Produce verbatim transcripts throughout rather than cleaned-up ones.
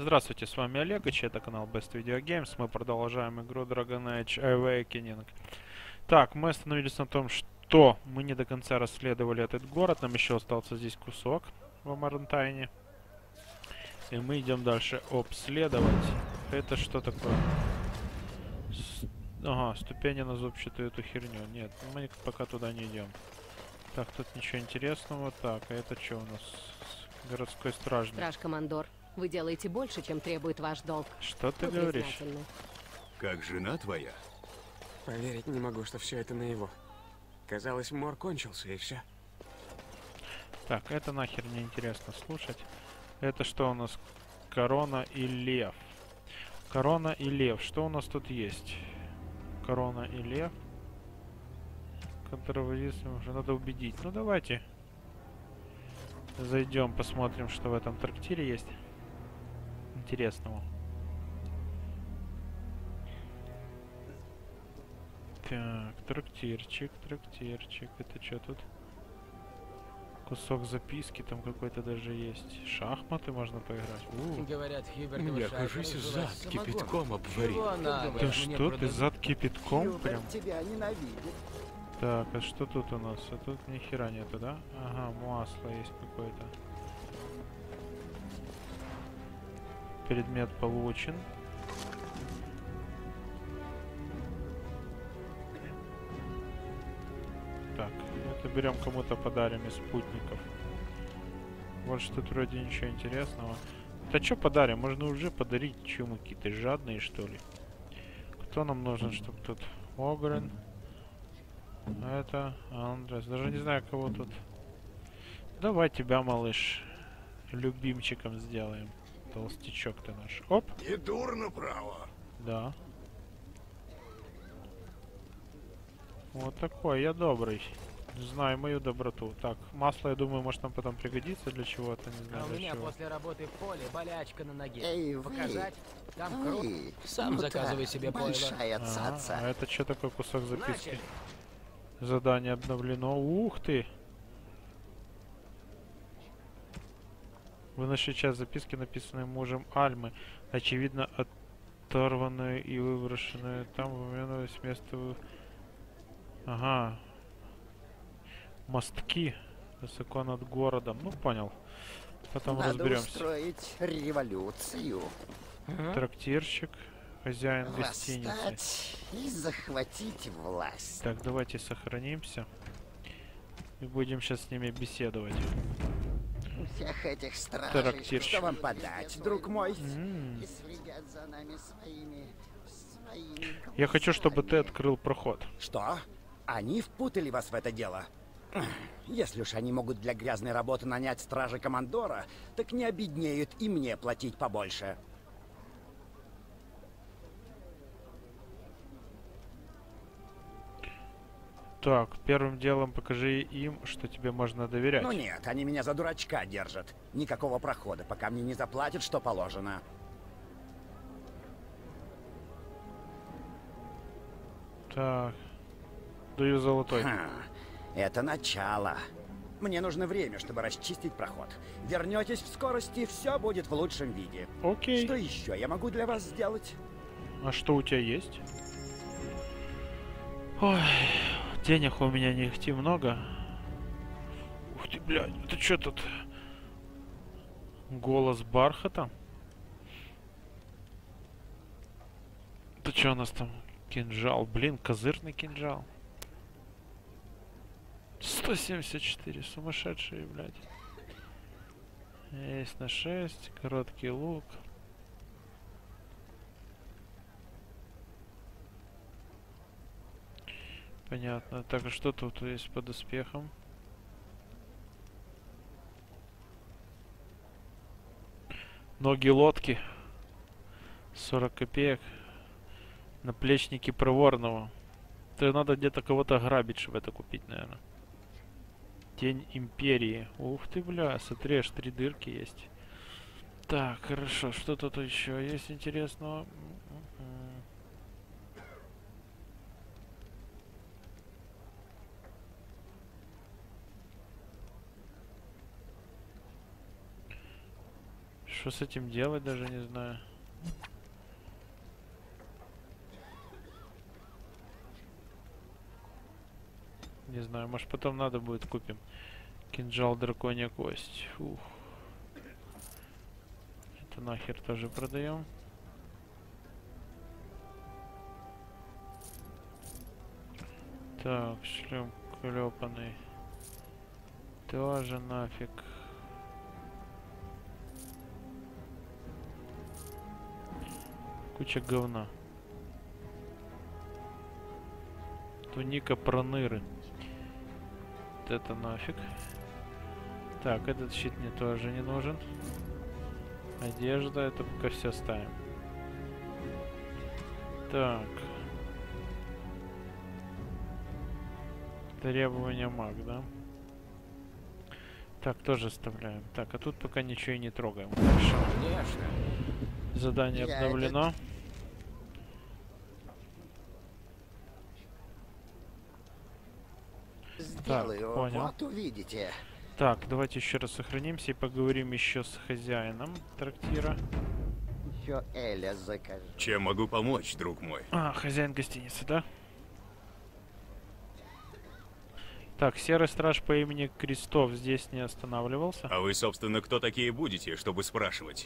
Здравствуйте, с вами Олегович, это канал Best Video Games. Мы продолжаем игру Dragon Age Awakening. Так, мы остановились на том, что мы не до конца расследовали этот город. Нам еще остался здесь кусок в Амарантайне. И мы идем дальше обследовать. Это что такое? С... Ага, ступени на зубчатую эту херню. Нет, мы пока туда не идем. Так, тут ничего интересного. Так, а это что у нас? Городской стражник. Страж-командор, вы делаете больше, чем требует ваш долг. Что ты Мы говоришь? признательны. Как жена твоя? Поверить не могу, что все это на его. Казалось, мор кончился, и все. Так, это нахер не интересно слушать. Это что у нас? Корона и лев. Корона и лев. Что у нас тут есть? Корона и лев. Которого если уже надо убедить. Ну давайте. Зайдем, посмотрим, что в этом трактире есть интересного. Так, трактирчик, трактирчик. Это что тут? Кусок записки там какой-то даже есть. Шахматы можно поиграть. У. Говорят, Хьюберт Меня, кажись, зад кипятком обварил. Да что ты, зад кипятком прям? Тебя ненавидит. Так, а что тут у нас? А тут ни хера нету, да? Ага, масло есть какое-то. Предмет получен. Так, это берем кому-то подарим из спутников. Вот что тут вроде ничего интересного. Да что подарим? Можно уже подарить. Че мы какие-то жадные, что ли? Кто нам нужен, чтобы тут? Огрен. Это Андрес. Даже не знаю, кого тут. Давай тебя, малыш, любимчиком сделаем. Толстячок ты наш. Оп. Не дурно, право. Да. Вот такой, я добрый. Знаю мою доброту. Так, масло, я думаю, может нам потом пригодится для чего-то, не знаю А у для меня чего. после работы в поле болячка на ноге. Эй, вы, Показать? Там круто. вы, Сам ну-то заказывай себе пойло. большая Ага, цаца. а это что такое кусок записки? Значит. Задание обновлено. Ух ты! Вы нашли часть записки, написанной мужем Альмы. Очевидно, оторванную и выброшенную. Там упомянулось место... вы- Ага. Мостки высоко над городом. Ну, понял. Потом Надо разберемся. устроить революцию. Трактирщик. Хозяин гостиницы. Восстать и захватить власть. Так, давайте сохранимся. И будем сейчас с ними беседовать. Всех этих стражей, Трактирщик. что вам подать, друг мой? М. И следят за нами своими... своими Я хочу, чтобы ты глазами. открыл проход. Что? Они впутали вас в это дело? Если уж они могут для грязной работы нанять стражи командора, так не обеднеют и мне платить побольше. Так, первым делом покажи им, что тебе можно доверять. Ну нет, они меня за дурачка держат. Никакого прохода, пока мне не заплатят, что положено. Так. Даю золотой. Ха, это начало. Мне нужно время, чтобы расчистить проход. Вернетесь в скорости, все будет в лучшем виде. Окей. Что еще я могу для вас сделать? А что у тебя есть? Ой, денег у меня не ихти много. Ух ты, блядь, это что тут? Голос бархата? Это что у нас там? Кинжал, блин, козырный кинжал. сто семьдесят четыре, сумасшедшие, блядь. Есть на шесть, короткий лук. Понятно. Так, а что тут есть под доспехом? Ноги лодки. сорок копеек. Наплечники проворного. Это надо где-то кого-то грабить, чтобы это купить, наверное. Тень империи. Ух ты, бля, смотри, аж три дырки есть. Так, хорошо, что тут еще есть интересного? М-м-м. Что с этим делать, даже не знаю. Не знаю, может потом надо будет купим. Кинжал, драконья кость. Фух. Это нахер тоже продаем. Так, шлем клепанный. Тоже нафиг. Куча говна. Туника проныры. Вот это нафиг. Так, этот щит мне тоже не нужен. Одежда, это пока все ставим. Так. Требования маг, да? Так, тоже оставляем. Так, а тут пока ничего и не трогаем. Хорошо. Конечно. Задание Я обновлено. Сделаю, понял. вот увидите. Так, давайте еще раз сохранимся и поговорим еще с хозяином трактира. Еще Эля закажет. Чем могу помочь, друг мой? А, хозяин гостиницы, да? Так, серый страж по имени Крестов здесь не останавливался. А вы, собственно, кто такие будете, чтобы спрашивать?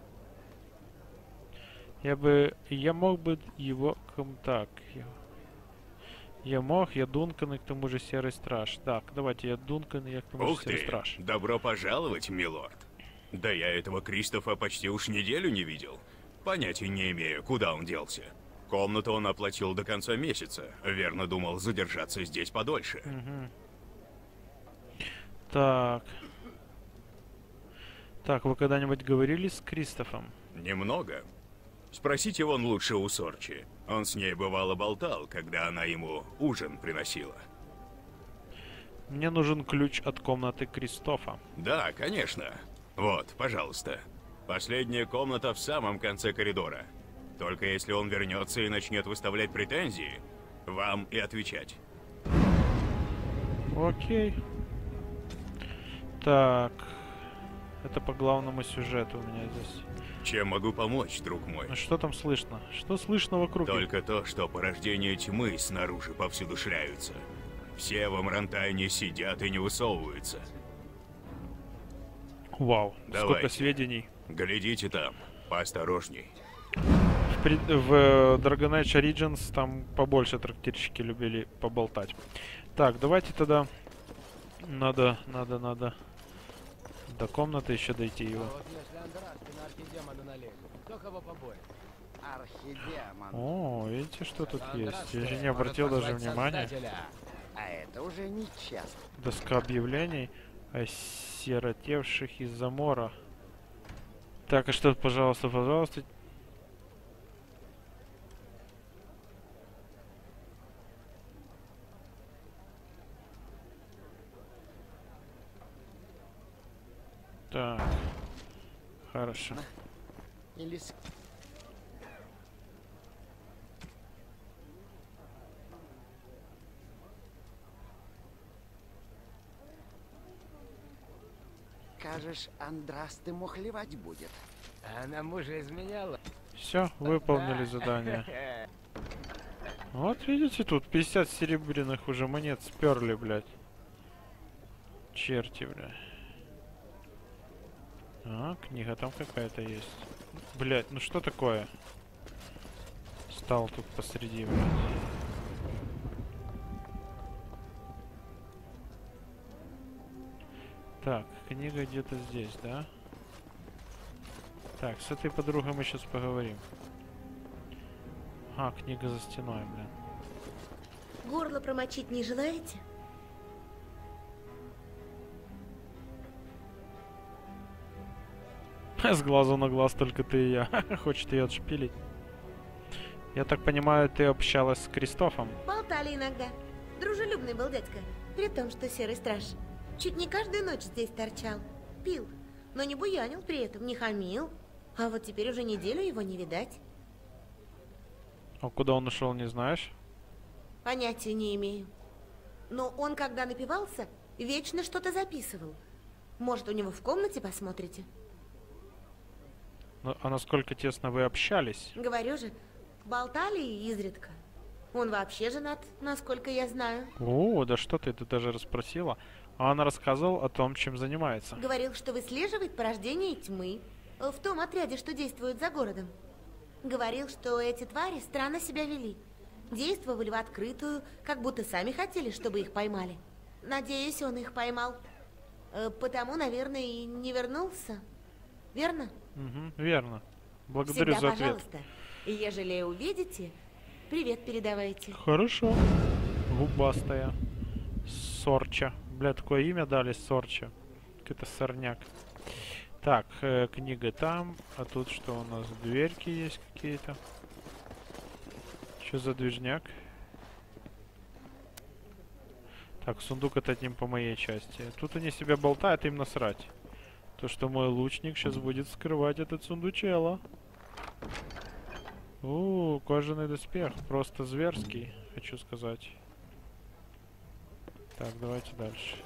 Я бы... Я мог бы его... ком- Так, я... Я мог, я Дункан и к тому же серый страж. Так, давайте я Дункан и я к тому Ух же серый ты! страж. Добро пожаловать, милорд. Да я этого Кристофа почти уж неделю не видел. Понятия не имею, куда он делся. Комнату он оплатил до конца месяца. Верно думал задержаться здесь подольше. Мгм. Так. Так, вы когда-нибудь говорили с Кристофом? Немного. Спросите вон лучше у Сорчи. Он с ней бывало болтал, когда она ему ужин приносила. Мне нужен ключ от комнаты Кристофа. Да, конечно. Вот, пожалуйста. Последняя комната в самом конце коридора. Только если он вернется и начнет выставлять претензии, вам и отвечать. Окей. Так. Это по главному сюжету у меня здесь. Чем могу помочь, друг мой? А что там слышно? Что слышно вокруг? Только то, что порождения тьмы снаружи повсюду шляются. Все в Амрантайне сидят и не высовываются. Вау, сколько Давайте. сведений. Глядите там, поосторожней. В, пред- в э, Dragon Age Origins там побольше трактирщики любили поболтать. Так, давайте тогда... Надо, надо, надо... До комнаты еще дойти А его. вот если Андраски на архидемона налезет, кто кого побоит? Архидемон. О, видите, что тут есть? Андраски Я же не может обратил даже позвать внимания. Создателя. А это уже нечестно. Доска объявлений осиротевших из-за мора. Так, а что, пожалуйста, пожалуйста. Так. Хорошо. Или с... Скажешь, Андрас ты мухлевать будет. Она мужа изменяла. Все, выполнили задание. Вот видите, тут пятьдесят серебряных уже монет сперли, блядь. Черти, бля. А, книга там какая-то есть. Блядь, ну что такое? Стал тут посреди, блядь. Так, книга где-то здесь, да? Так, с этой подругой мы сейчас поговорим. А, книга за стеной, блин. Горло промочить не желаете? С глазу на глаз только ты и я. Хочет ее отшпилить. Я так понимаю, ты общалась с Кристофом? Болтали иногда. Дружелюбный был дядька. При том, что серый страж чуть не каждую ночь здесь торчал. Пил. Но не буянил при этом, не хамил. А вот теперь уже неделю его не видать. А куда он ушел, не знаешь? Понятия не имею. Но он, когда напивался, вечно что-то записывал. Может, у него в комнате посмотрите? Ну, а насколько тесно вы общались? Говорю же, болтали изредка. Он вообще женат, насколько я знаю. О, да что ты, ты даже расспросила. А она рассказывала о том, чем занимается. Говорил, что выслеживает порождение тьмы. э, В том отряде, что действует за городом. Говорил, что эти твари странно себя вели. Действовали в открытую, как будто сами хотели, чтобы их поймали. Надеюсь, он их поймал. Э, Потому, наверное, и не вернулся. Верно? Угу, верно. Благодарю Всегда, за ответ. пожалуйста. И ежели увидите, привет передавайте. Хорошо. Губастая. Сорча. Бля, такое имя дали, Сорча. Какой-то сорняк. Так, э, книга там. А тут что у нас? Дверьки есть какие-то. Что за движняк? Так, сундук это не по моей части. Тут они себя болтают, им насрать. То, что мой лучник сейчас будет скрывать этот сундучело. У, кожаный доспех. Просто зверский, хочу сказать. Так, давайте дальше.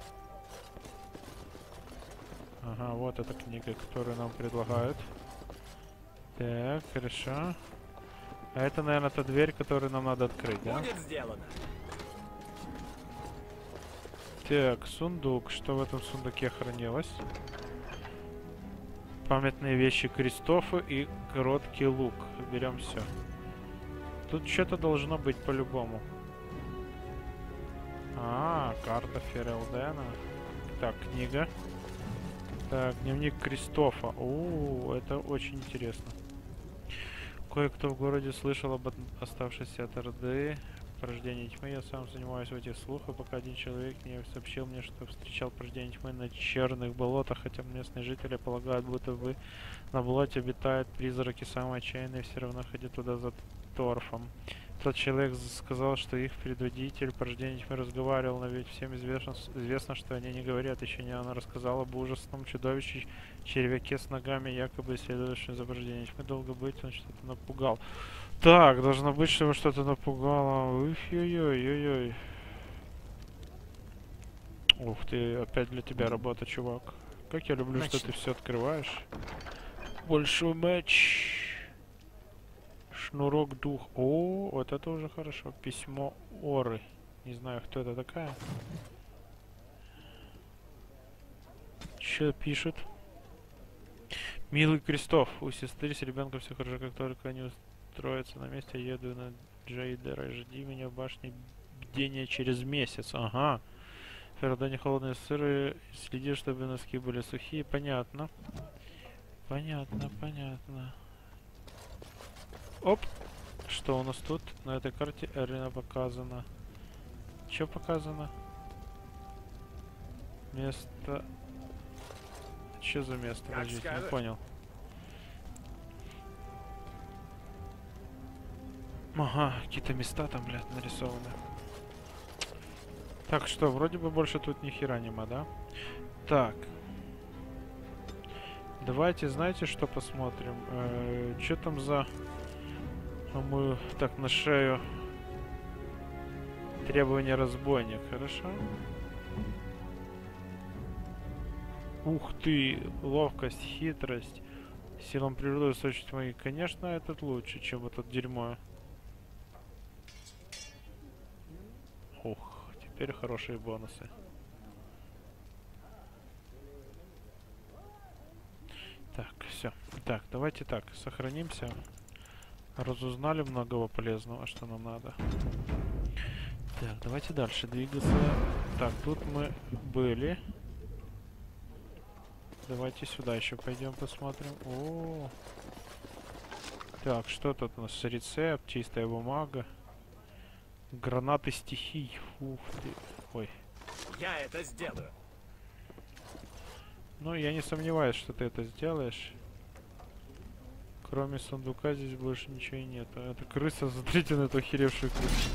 Ага, вот эта книга, которую нам предлагают. Так, хорошо. А это, наверное, та дверь, которую нам надо открыть, да? Будет сделано. Так, сундук. Что в этом сундуке хранилось? Памятные вещи Кристофа и короткий лук. Берем все. Тут что-то должно быть по-любому. А, карта Ферелдена. Так, книга. Так, дневник Кристофа. О, это очень интересно. Кое-кто в городе слышал об оставшейся от Орды порождении тьмы. Я сам занимаюсь в этих слухах, пока один человек не сообщил мне, что встречал порождение тьмы на черных болотах, хотя местные жители полагают, будто бы на болоте обитают призраки самые отчаянные, все равно ходят туда за торфом. Тот человек сказал, что их предводитель порождения тьмы разговаривал, но ведь всем известно, известно, что они не говорят. Еще не она рассказала об ужасном чудовище, червяке с ногами, якобы исследующем за порождение тьмы. Долго быть, он что-то напугал. Так, должно быть, что его что-то напугало. Ой-ой-ой-ой-ой. Ух ты, опять для тебя работа, чувак. Как я люблю, Начну. что ты все открываешь. Большой меч. Шнурок дух. О, вот это уже хорошо. Письмо Оры. Не знаю, кто это такая. Че пишет? Милый Кристоф, у сестры с ребенком все хорошо, как только они устроятся на месте, я еду на Джейдера. Жди меня в башне бдения через месяц. Ага. В Фердоне холодные сыры. Следи, чтобы носки были сухие. Понятно. Понятно, понятно. Оп! Что у нас тут? На этой карте арена показана. Что показано? Место... Что за место? Как Подождите, не скажешь. понял. Ага, какие-то места там, блядь, нарисованы. Так, что, вроде бы больше тут ни хера нема, да? Так. Давайте, знаете, что посмотрим? Э, что там за... А мы так на шею. Требование разбойник, хорошо? Ух ты, ловкость, хитрость, силам природы сочить мои. Конечно, этот лучше, чем этот дерьмо. Ух, теперь хорошие бонусы. Так, все. Так, давайте так, сохранимся. Разузнали многого полезного, что нам надо. Так, давайте дальше двигаться. Так, тут мы были. Давайте сюда еще пойдем посмотрим. О, так, что тут у нас? Рецепт, чистая бумага. Гранаты стихий. Ух ты. Ой. Я это сделаю. Ну, я не сомневаюсь, что ты это сделаешь. Кроме сундука здесь больше ничего и нет. Это крыса, смотрите на эту охеревшую крысу.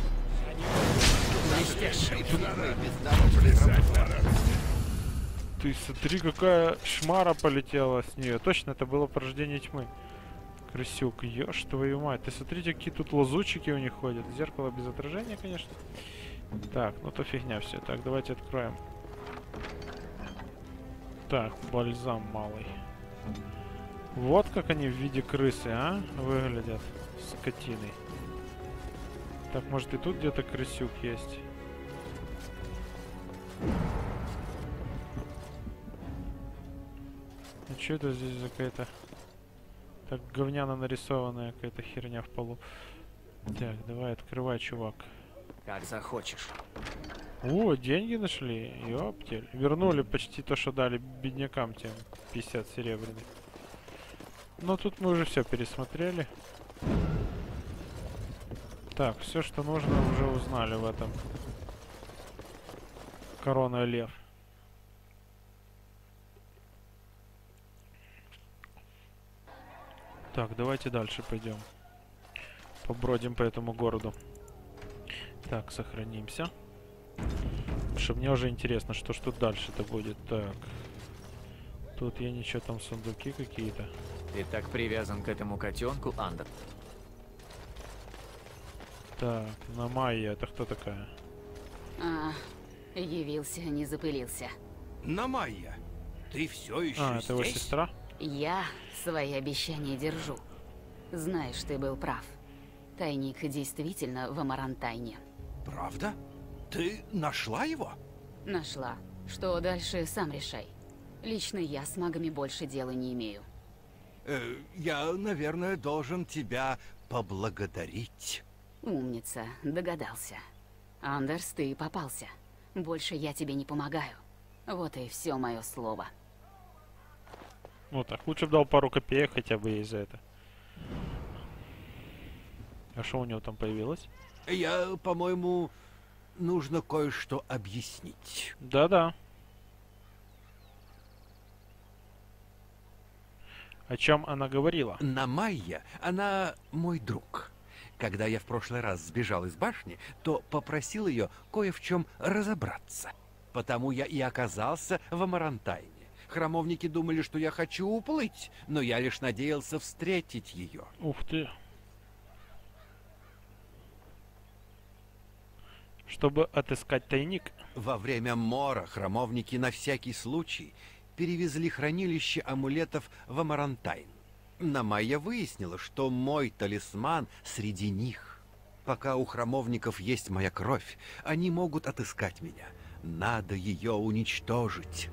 Ты смотри, какая шмара полетела с нее. Точно, это было порождение тьмы. Крысюк, ешь твою мать. Ты смотрите, какие тут лазутчики у них ходят. Зеркало без отражения, конечно. Так, ну то фигня все. Так, давайте Вот как они в виде крысы, а? Выглядят. Скотиной. Так, может и тут где-то крысюк есть. А что это здесь за какая-то... Так говняно нарисованная какая-то херня в полу. Так, давай, открывай, чувак. Как захочешь. О, деньги нашли. Ёптель. Вернули почти то, что дали беднякам тем. пятьдесят серебряных. Но тут мы уже все пересмотрели. Так, все, что нужно, уже узнали в этом. Корона лев. Так, давайте дальше пойдем. Побродим по этому городу. Так, сохранимся. Потому что мне уже интересно, что ж тут дальше-то будет. Так. Тут я ничего, там сундуки какие-то. Ты так привязан к этому котенку, Андер. Так, на Майя, это кто такая? А, явился, не запылился. Намайя, ты все еще А, это его здесь? сестра? Я свои обещания держу. Знаешь, ты был прав. Тайник действительно в Амарантайне. Правда? Ты нашла его? Нашла. Что дальше, сам решай. Лично я с магами больше дела не имею. Э, я, наверное, должен тебя поблагодарить. Умница, догадался. Андерс, ты попался. Больше я тебе не помогаю. Вот и все мое слово. Ну так, лучше бы дал пару копеек хотя бы ей за это. А что у него там появилось? Я, по-моему, нужно кое-что объяснить. Да-да. О чем она говорила? Намайя, она мой друг. Когда я в прошлый раз сбежал из башни, то попросил ее кое в чем разобраться. Потому я и оказался в Амарантайне. Храмовники думали, что я хочу уплыть, но я лишь надеялся встретить ее. Ух ты. Чтобы отыскать тайник. Во время мора храмовники на всякий случай перевезли хранилище амулетов в Амарантайн. Намайя выяснила, что мой талисман среди них. Пока у храмовников есть моя кровь, они могут отыскать меня. Надо ее уничтожить.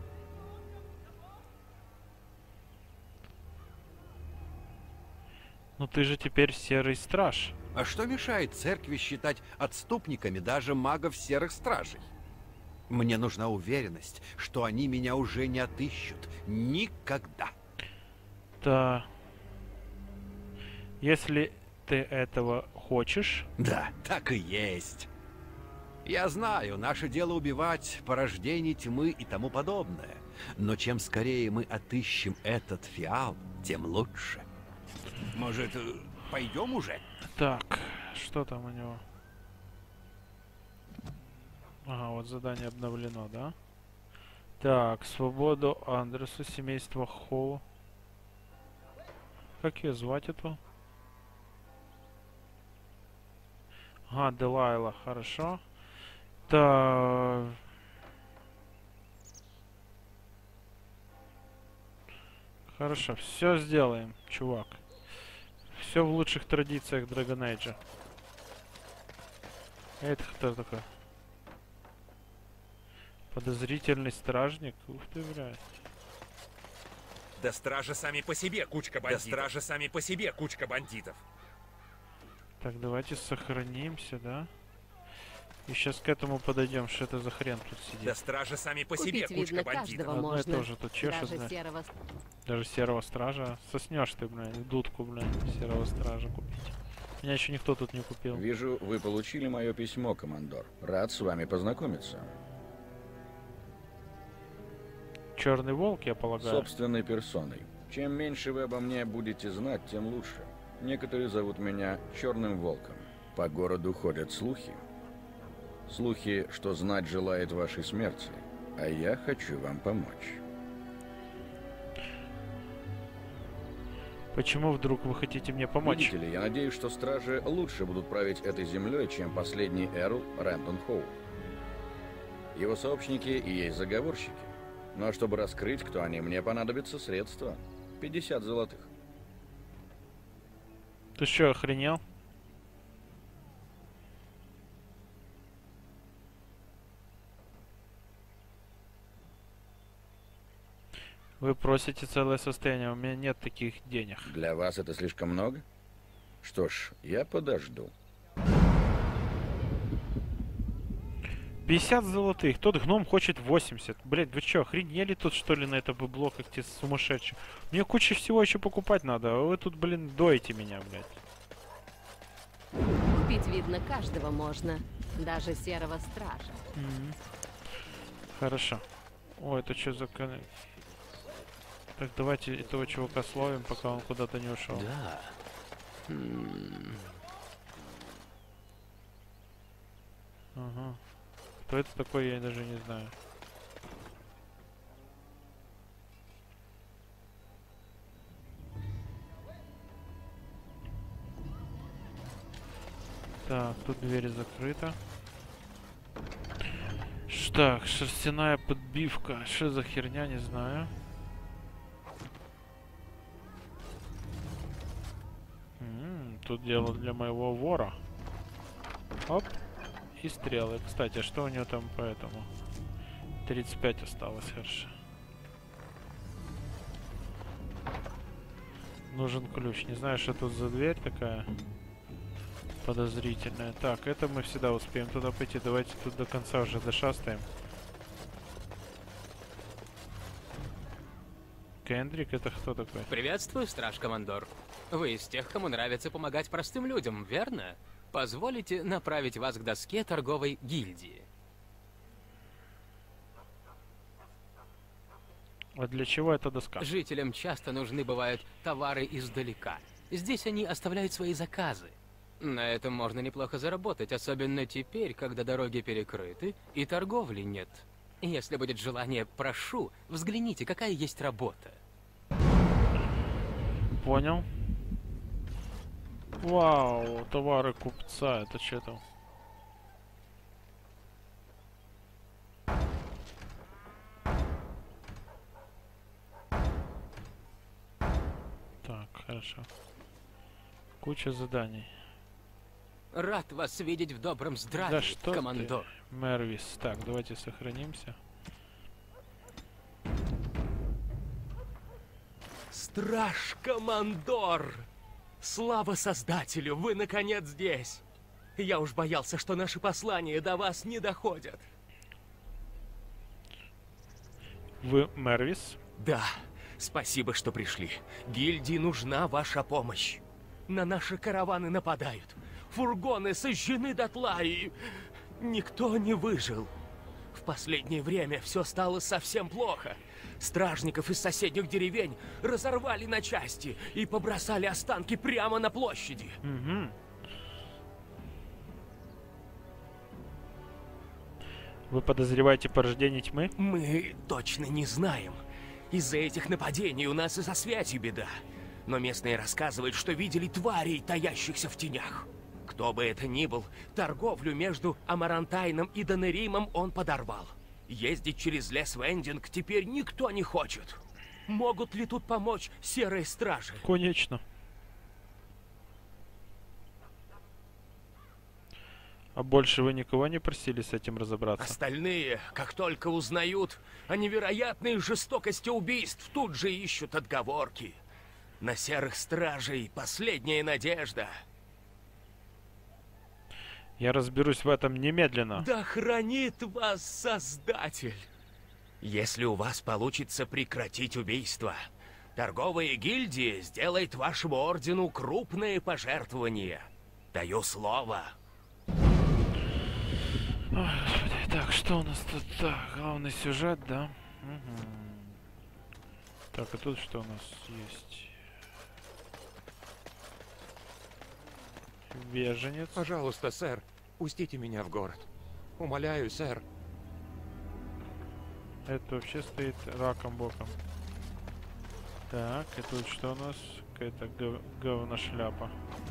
Ну ты же теперь серый страж. А что мешает церкви считать отступниками даже магов серых стражей? Мне нужна уверенность, что они меня уже не отыщут. Никогда. Да. Если ты этого хочешь... Да, так и есть. Я знаю, наше дело убивать порождений тьмы и тому подобное. Но чем скорее мы отыщем этот фиал, тем лучше. Может, пойдем уже? Так, что там у него? Ага, вот задание обновлено, да? Так, свободу Андерсу, семейство Хоу. Как ее звать эту? Ага, Делайла, хорошо. Так. Хорошо, все сделаем, чувак. Все в лучших традициях Dragon Age. Это кто такой? Подозрительный стражник? Ух ты, блядь. Да стражи сами по себе кучка бандитов. Да стражи сами по себе кучка бандитов. Так, давайте сохранимся, да? И сейчас к этому подойдем, что это за хрен тут сидит. Да стражи сами по Купить, себе кучка видно, бандитов. каждого Одно и можно. то же тут чешет, Даже да. серого... Даже серого стража. Соснешь ты, блядь, дудку, блядь, серого стража купить. Меня еще никто тут не купил. Вижу, вы получили мое письмо, командор. Рад с вами познакомиться. Черный волк, я полагаю. Собственной персоной. Чем меньше вы обо мне будете знать, тем лучше. Некоторые зовут меня Черным Волком. По городу ходят слухи. Слухи, что знать желает вашей смерти. А я хочу вам помочь. Почему вдруг вы хотите мне помочь? Видите ли, я надеюсь, что стражи лучше будут править этой землей, чем последний Эрл Рэндон Хоу. Его сообщники и есть заговорщики. Но чтобы раскрыть, кто они, мне понадобятся средства. пятьдесят золотых. Ты что, охренел? Вы просите целое состояние, у меня нет таких денег. Для вас это слишком много? Что ж, я подожду. пятьдесят золотых, тот гном хочет восемьдесят. Блять, вы что, охренели тут что ли на это быбло, как те сумасшедшие? Мне куча всего еще покупать надо, а вы тут, блин, доите меня, блядь. Купить, видно, каждого можно. Даже серого стража. Mm-hmm. Хорошо. О, это что за... Так, давайте этого чувака словим, пока он куда-то не ушел. Да. М-м. Ага. Кто это такой, я даже не знаю. Так, тут дверь закрыта. Так, шерстяная подбивка. Что за херня, не знаю. М-м, тут дело для моего вора. Оп. И стрелы. Кстати, а что у него там по этому? тридцать пять осталось, хорошо. Нужен ключ. Не знаю, что тут за дверь такая подозрительная. Так, это мы всегда успеем туда пойти. Давайте тут до конца уже дошастаем. Кендрик, это кто такой? Приветствую, страж-командор. Вы из тех, кому нравится помогать простым людям, верно? Позволите направить вас к доске торговой гильдии. А для чего эта доска? Жителям часто нужны бывают товары издалека. Здесь они оставляют свои заказы. На этом можно неплохо заработать, особенно теперь, когда дороги перекрыты и торговли нет. Если будет желание, прошу, взгляните, какая есть работа. Понял. Вау, товары купца, это что там? Так, хорошо. Куча заданий. Рад вас видеть в добром здравии, да что командор. Ты, Мервис. Так, давайте сохранимся. Страж-командор! Слава Создателю, вы наконец здесь! Я уж боялся, что наши послания до вас не доходят. Вы Мервис? Да, спасибо, что пришли. Гильдии нужна ваша помощь. На наши караваны нападают. Фургоны сожжены дотла, и никто не выжил. В последнее время все стало совсем плохо. Стражников из соседних деревень разорвали на части и побросали останки прямо на площади. Угу. Вы подозреваете порождение тьмы? Мы точно не знаем. Из-за этих нападений у нас и со связью беда. Но местные рассказывают, что видели тварей, таящихся в тенях. Кто бы это ни был, торговлю между Амарантайном и Донеримом он подорвал. Ездить через лес Вендинг теперь никто не хочет. Могут ли тут помочь серые стражи? Конечно. А больше вы никого не просили с этим разобраться? Остальные, как только узнают о невероятной жестокости убийств, тут же ищут отговорки. На серых стражей последняя надежда. Я разберусь в этом немедленно. Да хранит вас Создатель! Если у вас получится прекратить убийство, торговая гильдия сделает вашему ордену крупные пожертвования. Даю слово. Ой, Господи, так, что у нас тут? Так, главный сюжет, да? Угу. Так, а тут что у нас есть? Беженец. Пожалуйста, сэр, пустите меня в город. Умоляю, сэр. Это вообще стоит раком боком. Так, и тут что у нас? Какая-то гов говношляпа.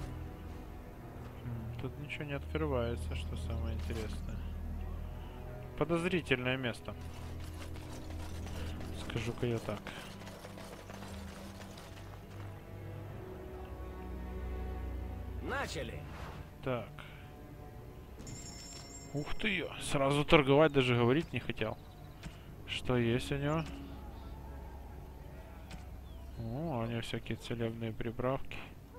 Тут ничего не открывается, что самое интересное. Подозрительное место. Скажу-ка я так. Начали. Так. Ух ты, сразу торговать даже говорить не хотел. Что есть у него? О, у него всякие целебные приправки.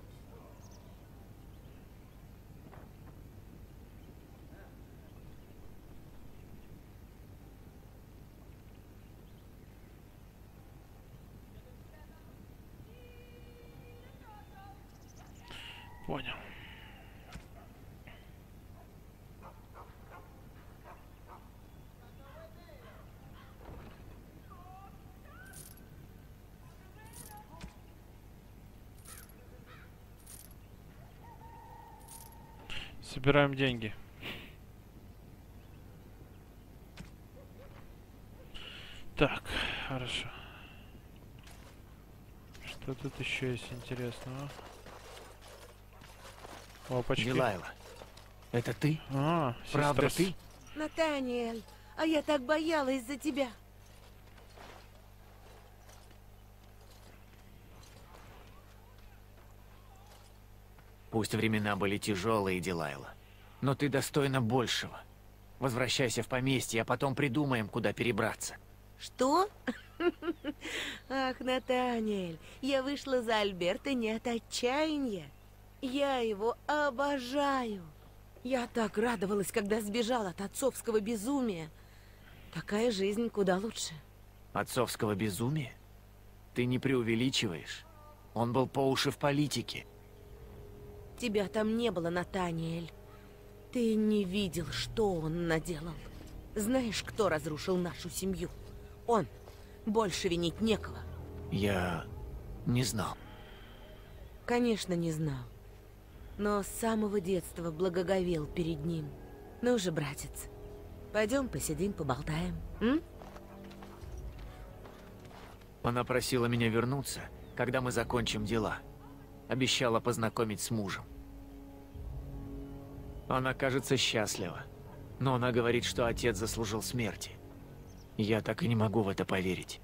Понял. Собираем деньги. Так, хорошо. Что тут еще есть интересного? Опачки. Дилайла, это ты? А, правда сестра... ты? Натаниэль, а я так боялась за тебя. Пусть времена были тяжелые, Дилайла, но ты достойна большего. Возвращайся в поместье, а потом придумаем, куда перебраться. Что? Ах, Натаниэль, я вышла за Альберта не от отчаяния. Я его обожаю. Я так радовалась, когда сбежала от отцовского безумия. Такая жизнь куда лучше. Отцовского безумия? Ты не преувеличиваешь. Он был по уши в политике. Тебя там не было, Натаниэль. Ты не видел, что он наделал. Знаешь, кто разрушил нашу семью? Он. Больше винить некого. Я не знал. Конечно, не знал. Но с самого детства благоговел перед ним. Ну же, братец, пойдем посидим, поболтаем, м? Она просила меня вернуться, когда мы закончим дела. Обещала познакомить с мужем. Она, кажется, счастлива. Но она говорит, что отец заслужил смерти. Я так и не могу в это поверить.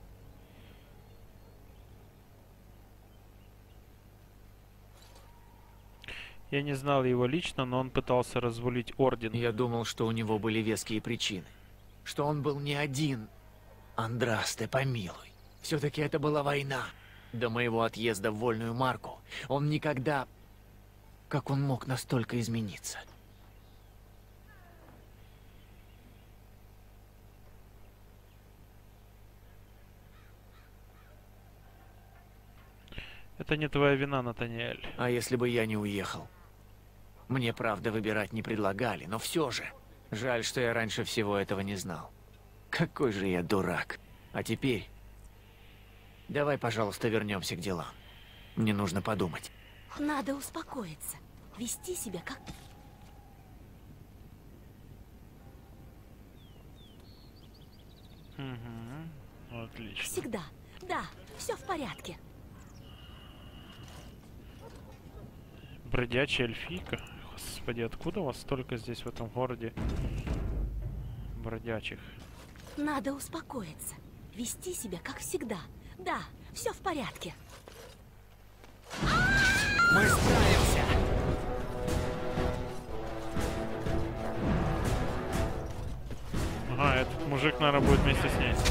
Я не знал его лично, но он пытался развалить орден. Я думал, что у него были веские причины. Что он был не один. Андрасте, помилуй. Все-таки это была война. До моего отъезда в Вольную Марку он никогда... Как он мог настолько измениться? Это не твоя вина, Натаниэль. А если бы я не уехал? Мне, правда, выбирать не предлагали, но все же. Жаль, что я раньше всего этого не знал. Какой же я дурак. А теперь... Давай, пожалуйста, вернемся к делам. Мне нужно подумать. Надо успокоиться. Вести себя как... Угу. Отлично. Всегда. Да, все в порядке. Бродячая эльфийка? Господи, откуда у вас столько здесь в этом городе бродячих? Надо успокоиться. Вести себя как всегда. Да, все в порядке. Мы справимся. Ага, этот мужик, наверное, будет вместе с ней.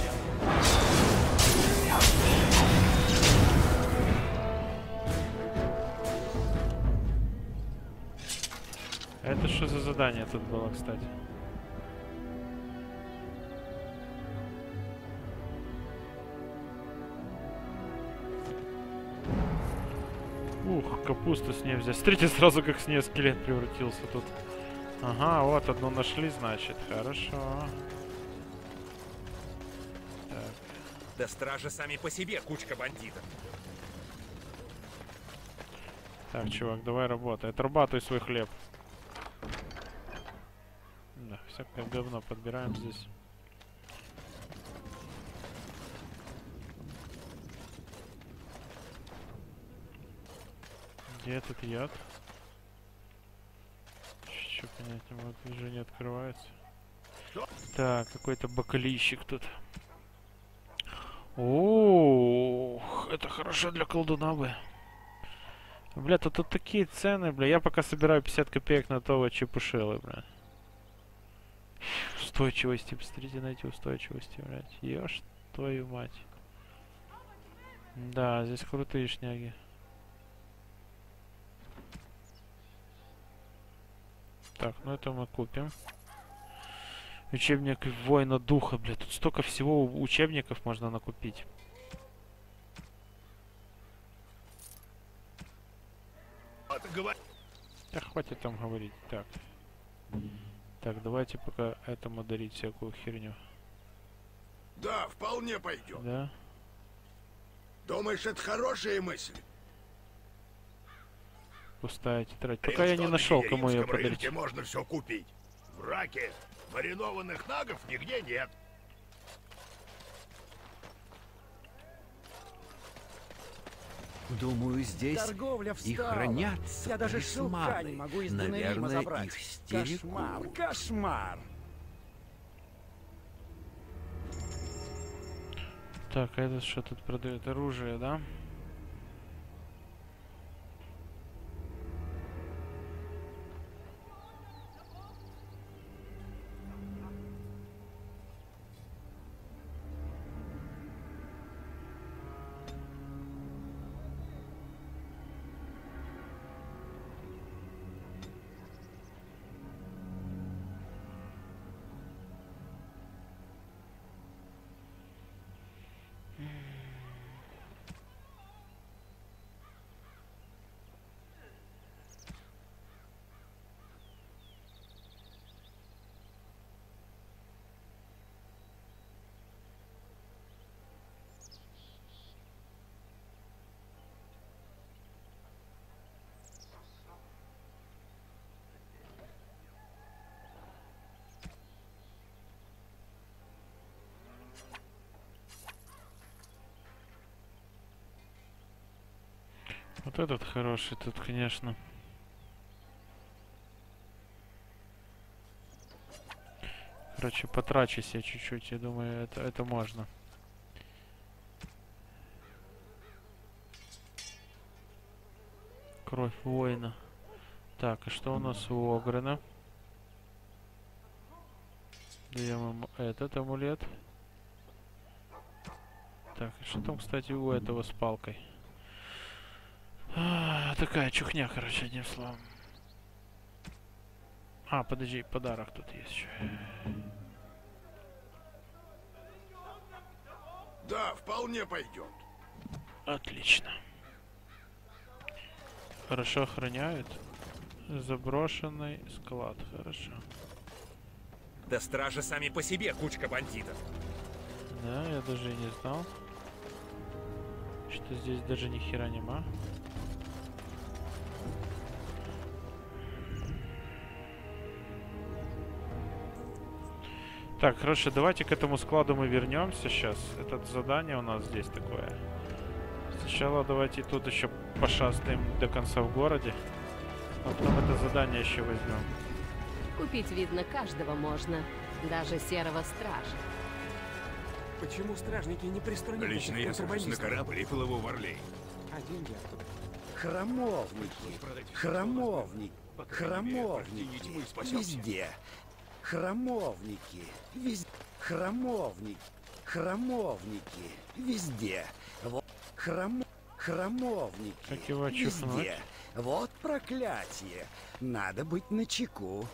Это что за задание тут было, кстати? Ух, капусту с ней взять. Смотрите, сразу как с ней скелет превратился тут. Ага, вот одну нашли, значит. Хорошо. Так. Да стражи сами по себе, кучка бандитов. Так, чувак, давай работай. Отрабатывай свой хлеб. Да, всякое говно подбираем здесь. Где этот яд? Что понять не могу, движение открывается. Так, какой-то бакалейщик тут. Ох, это хорошо для колдуна бы. Бля, тут, тут такие цены, бля. Я пока собираю пятьдесят копеек на того чепушилы, бля. Устойчивости, посмотрите на эти устойчивости, блядь. Ёж твою мать. Да, здесь крутые шняги. Так, ну это мы купим. Учебник воина духа, бля. Тут столько всего учебников можно накупить. Да хватит там говорить. Так. Так, давайте пока этому дарить всякую херню. Да, вполне пойдет. Да? Думаешь, это хорошая мысль? Пустая тетрадь. Пока я не нашел, кому ее подарить. Можно все купить. В Раке маринованных нагов нигде нет. Думаю, здесь Торговля и встала. хранятся Я даже шелка талисманы. не могу из Денарима Наверное, забрать. их стерегут. Кошмар, кошмар. Так, а это что тут продает? Оружие, да? Вот этот хороший тут, конечно. Короче, потрачусь я чуть-чуть, я думаю, это, это можно. Кровь воина. Так, и что у нас у Огрена? Даем ему этот амулет. Так, и что там, кстати, у этого с палкой? А, такая чухня, короче, одним словом. А, подожди, подарок тут есть еще. Да, вполне пойдет. Отлично. Хорошо охраняют. Заброшенный склад, хорошо. Да стражи сами по себе, кучка бандитов. Да, я даже и не знал, что здесь даже ни хера нема. Так, хорошо, давайте к этому складу мы вернемся сейчас. Это задание у нас здесь такое. Сначала давайте тут еще пошастаем до конца в городе. А потом это задание еще возьмем. Купить, видно, каждого можно. Даже серого стража. Почему стражники не приструнили Лично этих я сажусь на контрабандистов? корабль и плыву в Орлей. А деньги откуда? Храмовники, храмовники, храмовники, везде. Храмовники, везде. Храмовники, храмовники, везде. Вот храм... храмовники, Как его чухнуть? везде. Вот проклятие. Надо быть начеку.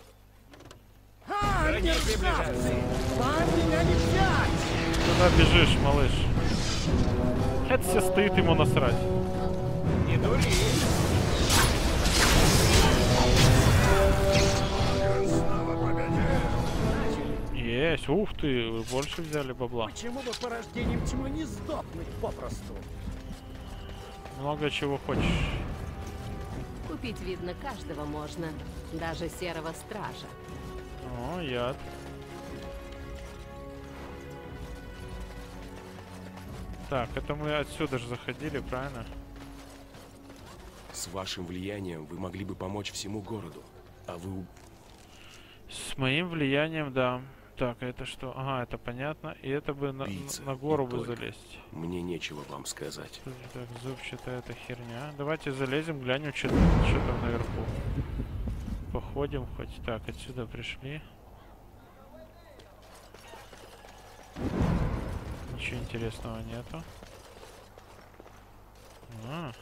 А, мерзавцы! Вам меня не взять! Куда бежишь, малыш? Это все стоит ему насрать. Не дури! Есть, ух ты, вы больше взяли бабла. Почему бы порождением тьмы не сдохнуть попросту? Много чего хочешь. Купить, видно, каждого можно. Даже серого стража. О, яд. Так, это мы отсюда же заходили, правильно? С вашим влиянием вы могли бы помочь всему городу, а вы... С моим влиянием, да. Так, а это что? Ага, это понятно. И это бы на, Пицца, на гору и бы только. залезть. Мне нечего вам сказать. Так, зубчатая эта херня. Давайте залезем, глянем, что там, что там наверху. Походим хоть. Так, отсюда пришли. Ничего интересного нету. А.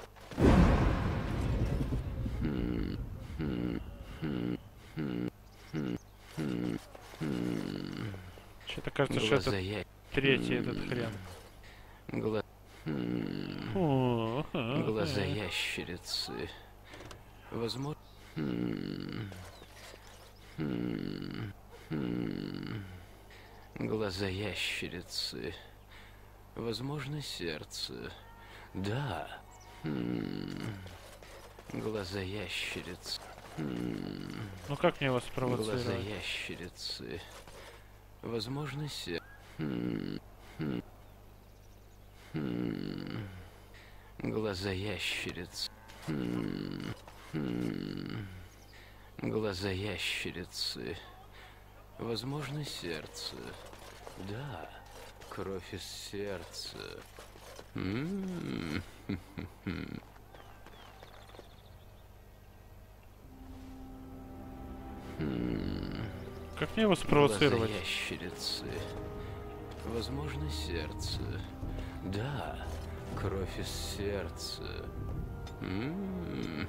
Что-то кажется, что это Глаза третий этот хрен. Гла... О, Глаза ага. ящерицы. Возможно... Глаза ящерицы. Возможно, сердце. Да. Глаза ящерицы. Ну как мне его спровоцировать? Глаза ящерицы. Возможно, сердце. Глаза ящерицы. Глаза ящерицы. Возможно, сердце. Да, кровь из сердца. М-м-м. Как мне его спровоцировать? Глаза ящерицы. Возможно, сердце. Да, кровь из сердца. М-м-м.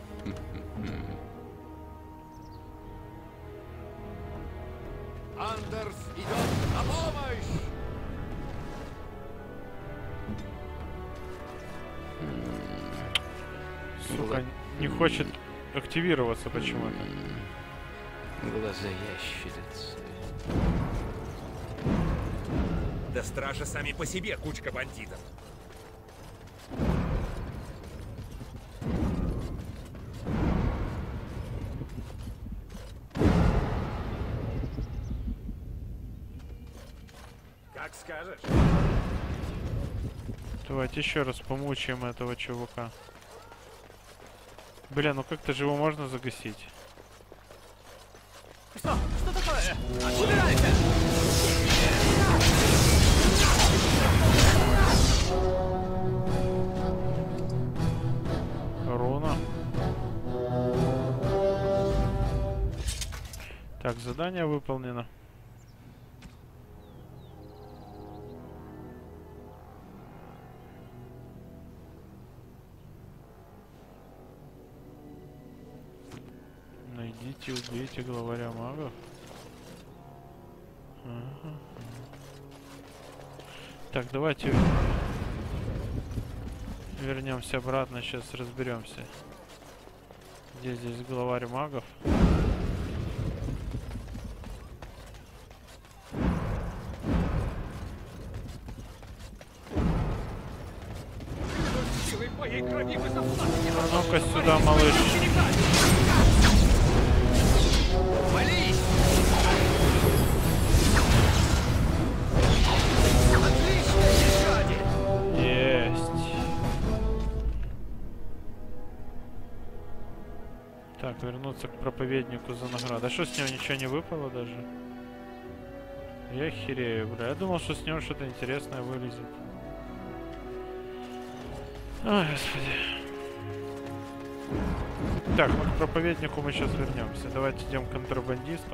Андерс идет на помощь! Сука, не хочет активироваться почему-то. Глаза ящерицы. Да стражи сами по себе, кучка бандитов. Как скажешь. Давайте еще раз помучаем этого чувака. Бля, ну как-то же его можно загасить. Что? Что такое? Убирайся! Руна. Так, задание выполнено. Найдите, убейте главаря магов. Ага. Так, давайте вернемся обратно, сейчас разберемся. Где здесь главарь магов? А ну-ка сюда, малыш. Есть. Так, вернуться к проповеднику за награду. А что с него ничего не выпало даже? Я херею, бля. Я думал, что с него что-то интересное вылезет. Ой, господи. Так, ну к проповеднику мы сейчас вернемся. Давайте идем к контрабандисту.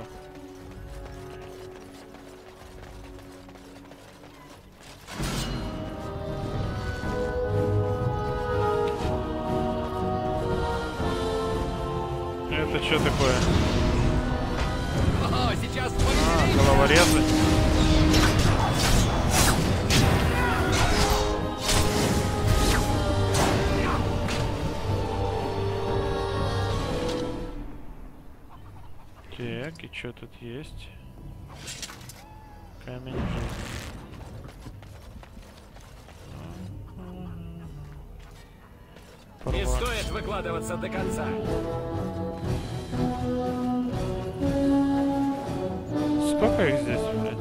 Это что такое? О, сейчас А, головорезы. Так, и что тут есть? Камень жизни. Не Порва. стоит выкладываться до конца. Сколько их здесь, блядь?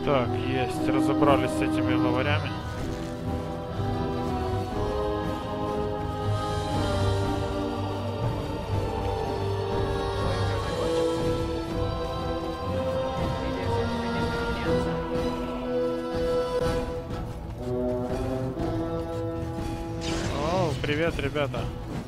Так, есть. Разобрались с этими главарями. О, привет, ребята.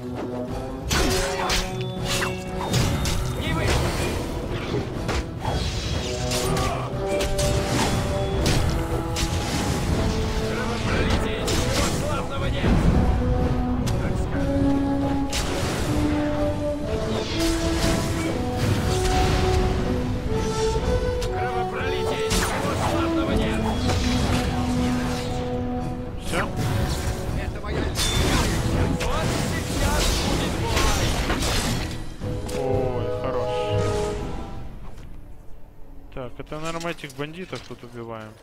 Так, это, наверное, мы этих бандитов тут убиваем.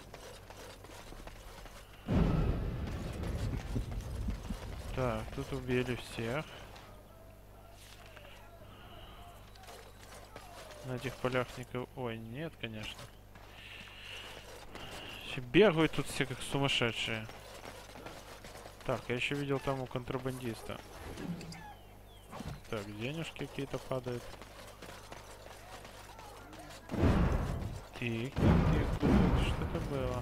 Так, тут убили всех. На этих полях никого... Ой, нет, конечно. Еще бегают тут все как сумасшедшие. Так, я еще видел там у контрабандиста. Так, денежки какие-то падают. Тик, тик, тик, что это было?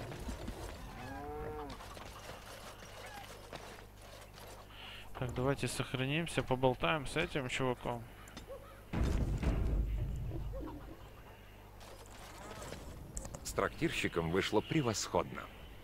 Так, давайте сохранимся, поболтаем с этим чуваком. С трактирщиком вышло превосходно.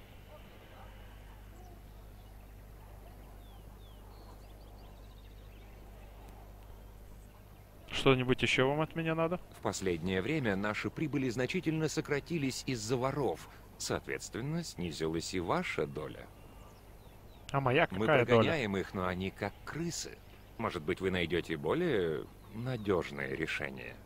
Что-нибудь еще вам от меня надо? В последнее время наши прибыли значительно сократились из-за воров. Соответственно, снизилась и ваша доля. А моя какая Мы доля? прогоняем их, но они как крысы. Может быть, вы найдете более надежное решение.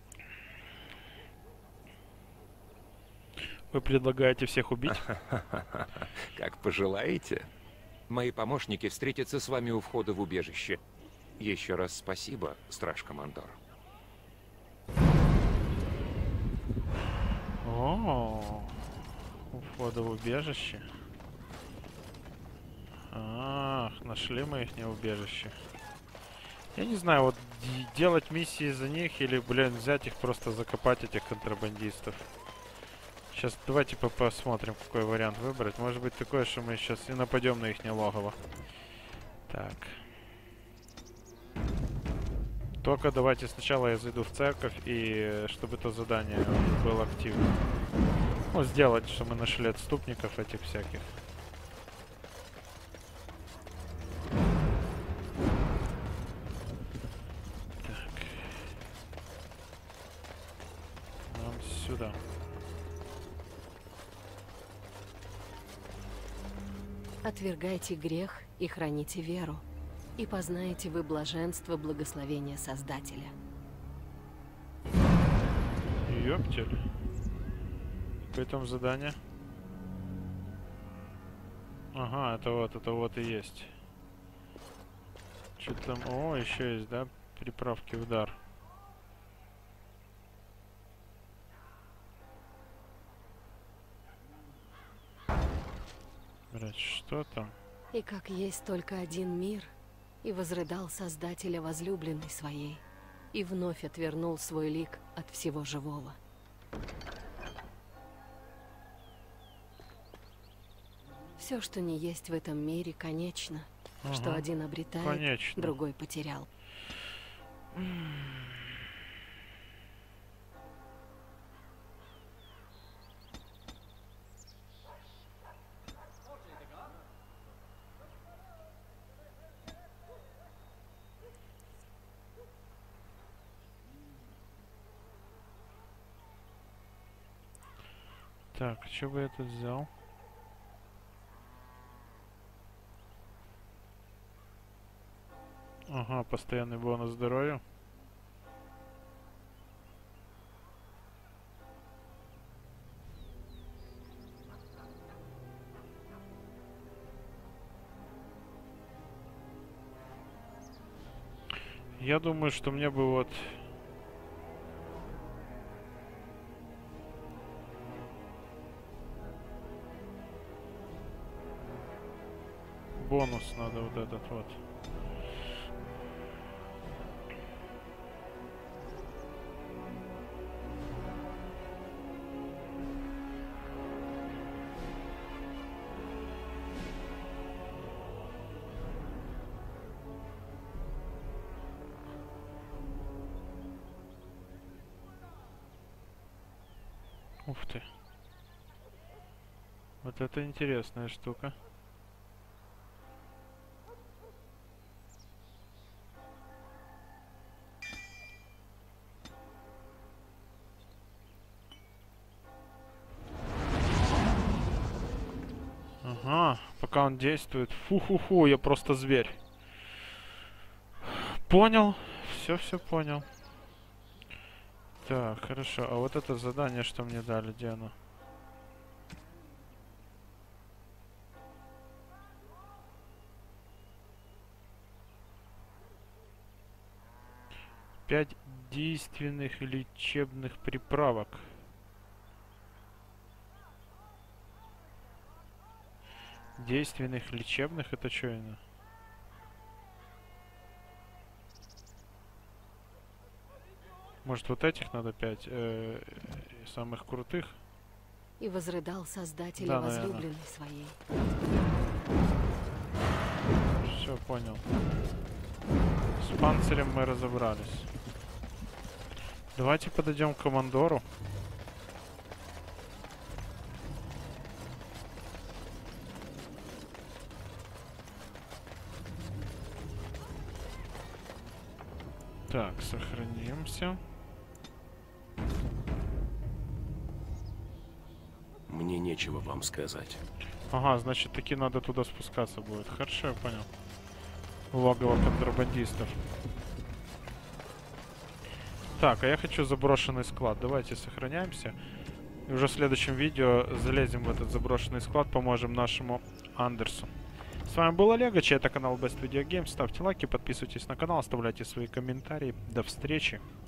Вы предлагаете всех убить? Как пожелаете. Мои помощники встретятся с вами у входа в убежище. Еще раз спасибо, страж-командор. О, у входа в убежище. Ах, нашли мы их не убежище. Я не знаю, вот делать миссии за них или, блин, взять их просто закопать, этих контрабандистов. Сейчас давайте по посмотрим, какой вариант выбрать. Может быть такое, что мы сейчас и нападем на их логово. Так. Только давайте сначала я зайду в церковь, и чтобы это задание было активным. Ну, сделать, что мы нашли отступников этих всяких. Так. Нам сюда. Отвергайте грех и храните веру. И познаете вы блаженство благословения Создателя. Ёптель. Какое там задание? Ага, это вот, это вот и есть. Что там? О, еще есть, да? Приправки в дар. Блять, что там? И как есть только один мир, и возрыдал Создателя возлюбленной своей, и вновь отвернул свой лик от всего живого. Все, что не есть в этом мире, конечно. Ага. Что один обретает, конечно. Другой потерял. Так, что бы я тут взял? Ага, постоянный бонус здоровью. Я думаю, что мне бы вот... бонус надо вот этот вот. Ух ты. Вот это интересная штука. Ага, пока он действует. Фу-ху-ху, я просто зверь. Понял. Все-все понял. Так, хорошо. А вот это задание, что мне дали, где оно? Пять действенных лечебных приправок. Действенных лечебных, это что это? Может, вот этих надо пять э, самых крутых? И возрыдал создатель да, возлюбленной своей. Все, понял. С панцирем мы разобрались. Давайте подойдем к командору. Так, сохранимся. Мне нечего вам сказать. Ага, значит, таки надо туда спускаться будет. Хорошо, я понял. Логово контрабандистов. Так, а я хочу заброшенный склад. Давайте сохраняемся. И уже в следующем видео залезем в этот заброшенный склад, поможем нашему Андерсу. С вами был Олегович, это канал Best Video Games. Ставьте лайки, подписывайтесь на канал, оставляйте свои комментарии. До встречи.